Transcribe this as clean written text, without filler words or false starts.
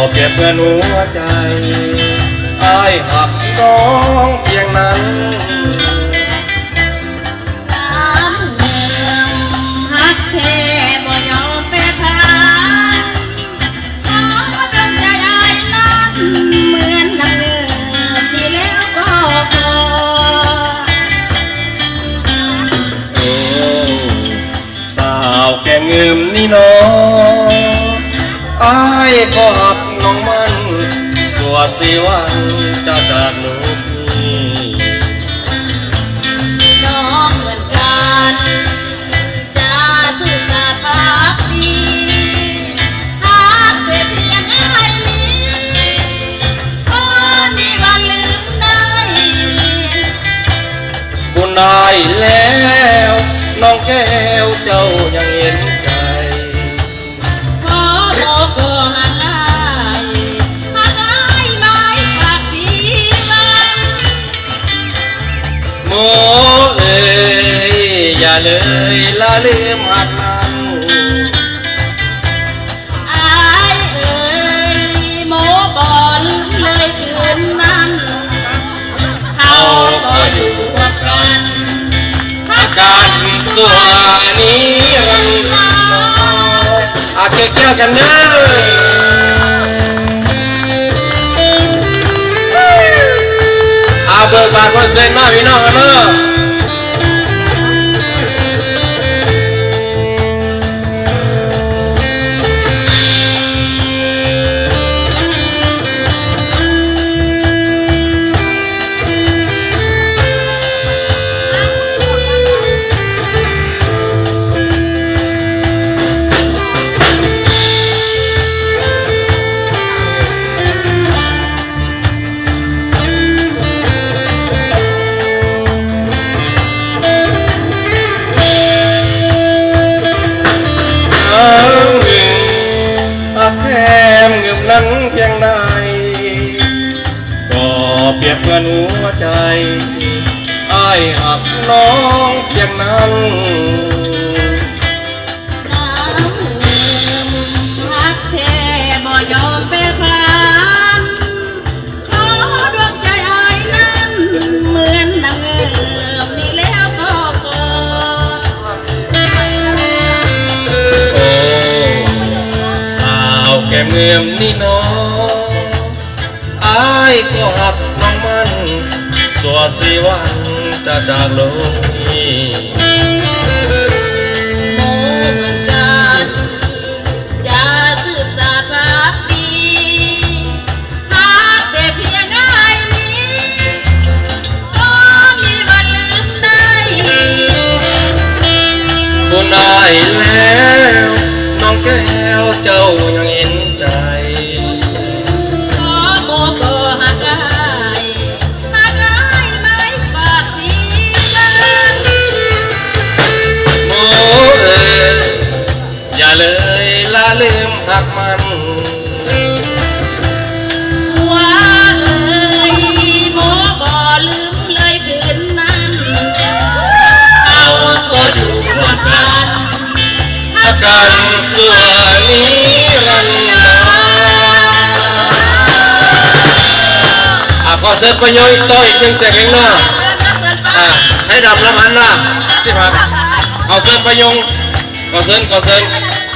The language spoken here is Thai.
เก็บเงินหัวใจอ้ายหักน้องเพียงนั้นฮักแท้บ่ยอมแปรทานขอดวงใจอ้ายนั้นเหมือนลำเลิศที่แล้วก็พอโอ้สาวแก้มเงิมนี่น้องอ้ายก็หักน้องมันสัวสิวันจะจากหนูพี่น้องเหมือนกันจะซื่อสัตย์รักดีหากแต่เพียงอ้ายนี้ก็มีวันลืมได้คุณได้แล้วน้องแก้วเจ้ายังเห็นใจขอบอกก็หักอ้ายหักอ้ายไม้ปากสีวันโมเอ้ยอย่าเลยละลืมหักนั้นอ้ายเอ้ยโมบ่ลืมเลยคืนนั้นเขาก็อยู่กับกันอาการสัวนี้รันอาเกี่ยวกันเด้ออาเบิกบานคนเซนมาพี่น้องกันเด้อนั้นเพียงใดก็เปรียบเหมือนหัวใจอ้ายหักน้องเพียงนั้นน้ำเงิมฮักแท้บ่ยอมแปรผันขอดวงใจอ้ายนั้นเหมือนน้ำเงิมนี่แล้วก็พอโอ้สาวแก้มเงิมนี่น้องอ้ายก็หักน้องมันสัวสิวันจะจากโลกนี้โมเหมือนกันจะซื่อสัตย์รักดีหากแต่เพียงอ้ายนี้ก็มีวันลืมได้คุณได้แล้วน้องแก้วเจ้ายังเห็นใจขอบอกก็หักอ้ายหักอ้ายไม้ปากสีกันโอ้เอ้ยอย่าเลยละลืมหักมันว่าเอ้ยโมบ่ลืมเลยคืนนั้นเขาก็อยู่ร่วมกันอาการสัวนี้รันขอเสิร์ฟประโยชน์ต่ออีกหนึ่งเสียงเองนะให้ดำละพันนะสิครับขอเสิร์ฟประโยชน์ขอเสิร์ฟ